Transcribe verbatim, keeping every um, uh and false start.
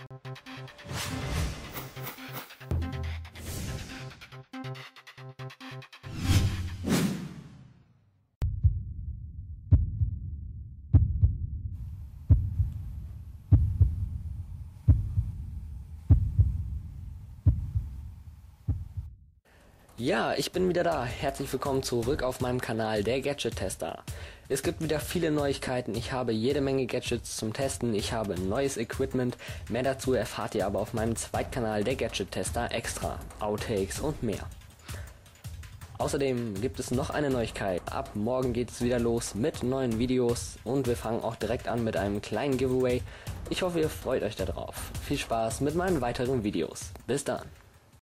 Ja, ich bin wieder da. Herzlich willkommen zurück auf meinem Kanal, der Gadget Tester. Es gibt wieder viele Neuigkeiten. Ich habe jede Menge Gadgets zum Testen. Ich habe neues Equipment. Mehr dazu erfahrt ihr aber auf meinem Zweitkanal, der Gadget Tester, extra. Outtakes und mehr. Außerdem gibt es noch eine Neuigkeit. Ab morgen geht es wieder los mit neuen Videos und wir fangen auch direkt an mit einem kleinen Giveaway. Ich hoffe, ihr freut euch darauf. Viel Spaß mit meinen weiteren Videos. Bis dann.